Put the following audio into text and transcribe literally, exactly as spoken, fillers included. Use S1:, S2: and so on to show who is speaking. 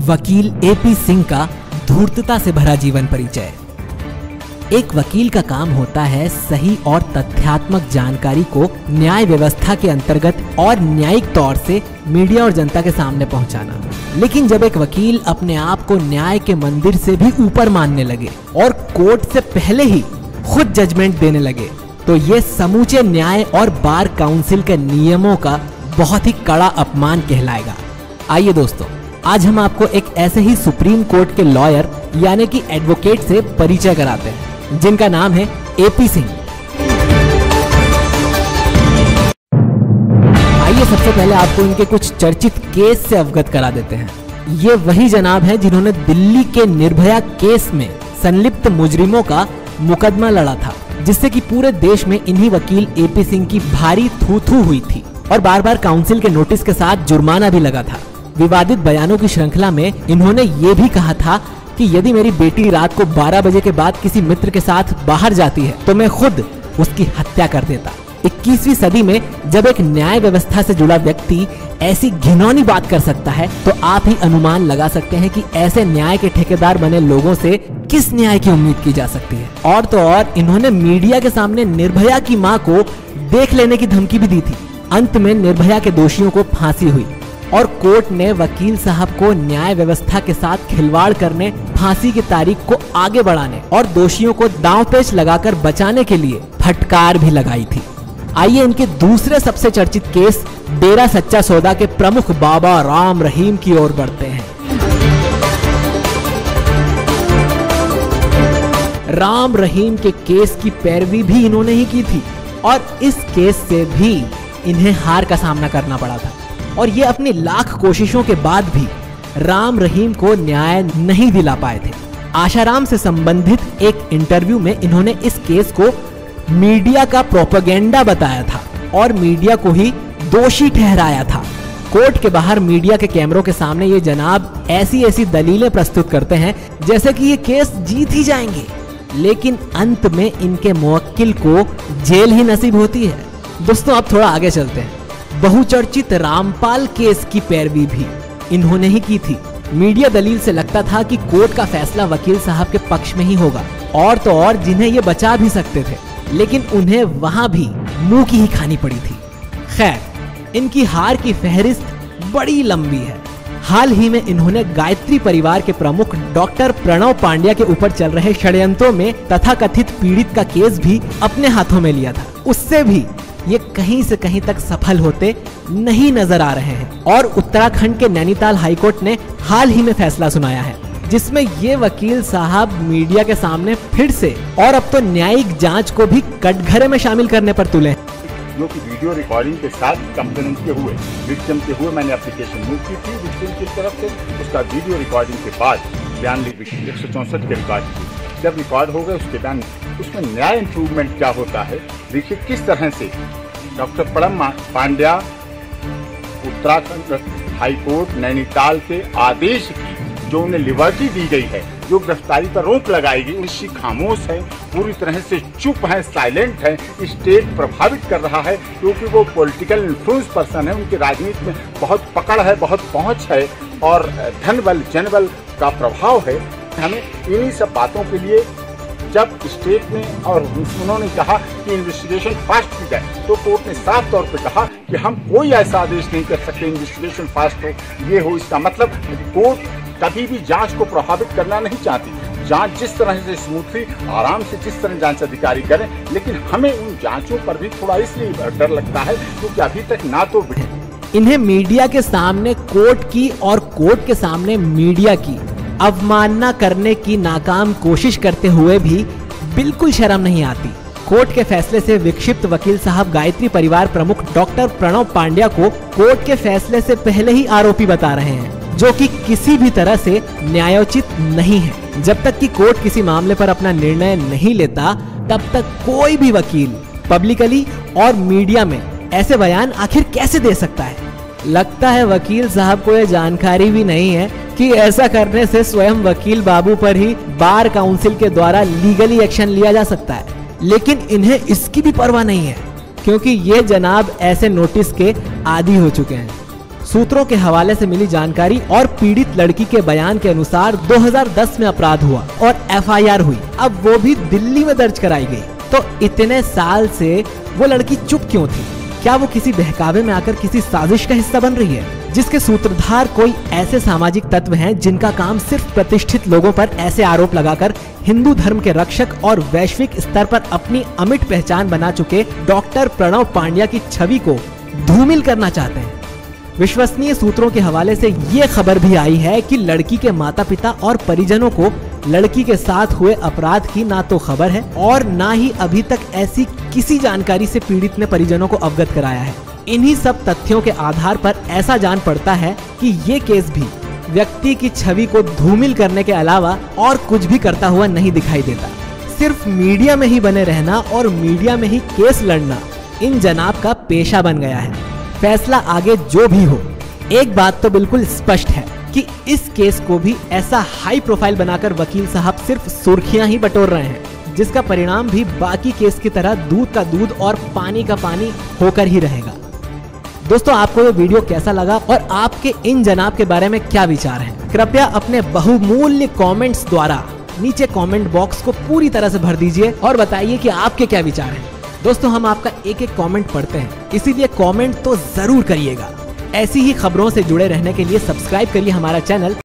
S1: वकील एपी सिंह का धूर्तता से भरा जीवन परिचय। एक वकील का काम होता है सही और तथ्यात्मक जानकारी को न्याय व्यवस्था के अंतर्गत और न्यायिक तौर से मीडिया और जनता के सामने पहुंचाना। लेकिन जब एक वकील अपने आप को न्याय के मंदिर से भी ऊपर मानने लगे और कोर्ट से पहले ही खुद जजमेंट देने लगे, तो ये समूचे न्याय और बार काउंसिल के नियमों का बहुत ही कड़ा अपमान कहलाएगा। आइए दोस्तों, आज हम आपको एक ऐसे ही सुप्रीम कोर्ट के लॉयर यानी कि एडवोकेट से परिचय कराते हैं, जिनका नाम है एपी सिंह। आइए सबसे पहले आपको इनके कुछ चर्चित केस से अवगत करा देते हैं। ये वही जनाब हैं जिन्होंने दिल्ली के निर्भया केस में संलिप्त मुजरिमों का मुकदमा लड़ा था, जिससे कि पूरे देश में इन्हीं वकील एपी सिंह की भारी थू थू हुई थी और बार बार काउंसिल के नोटिस के साथ जुर्माना भी लगा था। विवादित बयानों की श्रृंखला में इन्होंने ये भी कहा था कि यदि मेरी बेटी रात को बारह बजे के बाद किसी मित्र के साथ बाहर जाती है तो मैं खुद उसकी हत्या कर देता। इक्कीसवीं सदी में जब एक न्याय व्यवस्था से जुड़ा व्यक्ति ऐसी घिनौनी बात कर सकता है, तो आप ही अनुमान लगा सकते हैं कि ऐसे न्याय के ठेकेदार बने लोगों से किस न्याय की उम्मीद की जा सकती है। और तो और इन्होंने मीडिया के सामने निर्भया की मां को देख लेने की धमकी भी दी थी। अंत में निर्भया के दोषियों को फांसी हुई और कोर्ट ने वकील साहब को न्याय व्यवस्था के साथ खिलवाड़ करने, फांसी की तारीख को आगे बढ़ाने और दोषियों को दांव पेच लगाकर बचाने के लिए फटकार भी लगाई थी। आइए इनके दूसरे सबसे चर्चित केस डेरा सच्चा सौदा के प्रमुख बाबा राम रहीम की ओर बढ़ते हैं। राम रहीम के केस की पैरवी भी इन्होंने ही की थी और इस केस से भी इन्हें हार का सामना करना पड़ा था और ये अपनी लाख कोशिशों के बाद भी राम रहीम को न्याय नहीं दिला पाए थे। आशाराम से संबंधित एक इंटरव्यू में इन्होंने इस केस को मीडिया का प्रोपेगेंडा बताया था और मीडिया को ही दोषी ठहराया था। कोर्ट के बाहर मीडिया के कैमरों के सामने ये जनाब ऐसी ऐसी दलीलें प्रस्तुत करते हैं जैसे कि ये केस जीत ही जाएंगे, लेकिन अंत में इनके मुवक्किल को जेल ही नसीब होती है। दोस्तों अब थोड़ा आगे चलते हैं। बहुचर्चित रामपाल केस की पैरवी भी इन्होंने ही की थी। मीडिया दलील से लगता था कि कोर्ट का फैसला वकील साहब के पक्ष में ही होगा और तो और जिन्हें ये बचा भी सकते थे, लेकिन उन्हें वहां भी मुंह की ही खानी पड़ी थी। खैर, इनकी हार की फहरिस्त बड़ी लंबी है। हाल ही में इन्होंने गायत्री परिवार के प्रमुख डॉक्टर प्रणव पांड्या के ऊपर चल रहे षड्यंत्रों में तथाकथित पीड़ित का केस भी अपने हाथों में लिया था। उससे भी ये कहीं से कहीं तक सफल होते नहीं नजर आ रहे हैं और उत्तराखंड के नैनीताल हाईकोर्ट ने हाल ही में फैसला सुनाया है, जिसमें ये वकील साहब मीडिया के सामने फिर से और अब तो न्यायिक जांच को भी कटघरे में शामिल करने पर तुले।
S2: जो कि वीडियो रिकॉर्डिंग के साथ कंप्लेंट के हुए विक्टिम के हुए मैंने एप्लीकेशन मूव की थी विक्टिम की तरफ से। उसका वीडियो रिकॉर्डिंग के बाद बयान ली एक सौ चौंसठ के रिकॉर्ड की। जब रिकॉर्ड हो गए उसके बयान उसमें न्याय इम्प्रूवमेंट क्या होता है, देखिए किस तरह से डॉक्टर प्रणव पांड्या उत्तराखंड हाईकोर्ट नैनीताल के आदेश की जो उन्हें लिबर्टी दी गई है, जो गिरफ्तारी पर रोक लगाएगी, उनकी खामोश है, पूरी तरह से चुप है, साइलेंट है। स्टेट प्रभावित कर रहा है क्योंकि वो पॉलिटिकल इन्फ्लुएंस पर्सन है, उनकी राजनीति में बहुत पकड़ है, बहुत पहुंच है और धन बल जनबल का प्रभाव है। हमें इन्हीं सब बातों के लिए जब स्टेट ने और उन्होंने कहा कि इन्वेस्टिगेशन फास्ट की जाए, तो कोर्ट ने साफ तौर पे कहा कि हम कोई ऐसा आदेश नहीं कर सकते इन्वेस्टिगेशन फास्ट हो, ये हो। इसका मतलब कोर्ट कभी भी जांच को प्रभावित करना नहीं चाहती। जांच जिस तरह से स्मूथली आराम से जिस तरह जांच अधिकारी करें, लेकिन हमें उन जांचों पर भी थोड़ा इसलिए डर लगता है क्योंकि अभी तक ना तो
S1: इन्हें मीडिया के सामने कोर्ट की और कोर्ट के सामने मीडिया की अवमानना करने की नाकाम कोशिश करते हुए भी बिल्कुल शर्म नहीं आती। कोर्ट के फैसले से विक्षिप्त वकील साहब गायत्री परिवार प्रमुख डॉक्टर प्रणव पांड्या को कोर्ट के फैसले से पहले ही आरोपी बता रहे हैं, जो कि किसी भी तरह से न्यायोचित नहीं है। जब तक कि कोर्ट किसी मामले पर अपना निर्णय नहीं लेता, तब तक कोई भी वकील पब्लिकली और मीडिया में ऐसे बयान आखिर कैसे दे सकता है। लगता है वकील साहब को यह जानकारी भी नहीं है कि ऐसा करने से स्वयं वकील बाबू पर ही बार काउंसिल के द्वारा लीगली एक्शन लिया जा सकता है, लेकिन इन्हें इसकी भी परवाह नहीं है क्योंकि ये जनाब ऐसे नोटिस के आदी हो चुके हैं। सूत्रों के हवाले से मिली जानकारी और पीड़ित लड़की के बयान के अनुसार दो हज़ार दस में अपराध हुआ और एफ आई आर हुई, अब वो भी दिल्ली में दर्ज कराई गई। तो इतने साल से वो लड़की चुप क्यों थी? क्या वो किसी बहकावे में आकर किसी साजिश का हिस्सा बन रही है, जिसके सूत्रधार कोई ऐसे सामाजिक तत्व हैं जिनका काम सिर्फ प्रतिष्ठित लोगों पर ऐसे आरोप लगाकर हिंदू धर्म के रक्षक और वैश्विक स्तर पर अपनी अमिट पहचान बना चुके डॉक्टर प्रणव पांड्या की छवि को धूमिल करना चाहते हैं? विश्वसनीय सूत्रों के हवाले से ये खबर भी आई है कि लड़की के माता पिता और परिजनों को लड़की के साथ हुए अपराध की ना तो खबर है और ना ही अभी तक ऐसी किसी जानकारी से पीड़ित ने परिजनों को अवगत कराया है। इन्हीं सब तथ्यों के आधार पर ऐसा जान पड़ता है कि ये केस भी व्यक्ति की छवि को धूमिल करने के अलावा और कुछ भी करता हुआ नहीं दिखाई देता। सिर्फ मीडिया में ही बने रहना और मीडिया में ही केस लड़ना इन जनाब का पेशा बन गया है। फैसला आगे जो भी हो, एक बात तो बिल्कुल स्पष्ट है कि इस केस को भी ऐसा हाई प्रोफाइल बनाकर वकील साहब सिर्फ सुर्खियां ही बटोर रहे हैं, जिसका परिणाम भी बाकी केस की तरह दूध का दूध और पानी का पानी होकर ही रहेगा। दोस्तों, आपको ये वीडियो कैसा लगा और आपके इन जनाब के बारे में क्या विचार हैं? कृपया अपने बहुमूल्य कमेंट्स द्वारा नीचे कमेंट बॉक्स को पूरी तरह से भर दीजिए और बताइए कि आपके क्या विचार हैं। दोस्तों, हम आपका एक एक कमेंट पढ़ते हैं, इसीलिए कमेंट तो जरूर करिएगा। ऐसी ही खबरों से जुड़े रहने के लिए सब्सक्राइब करिए हमारा चैनल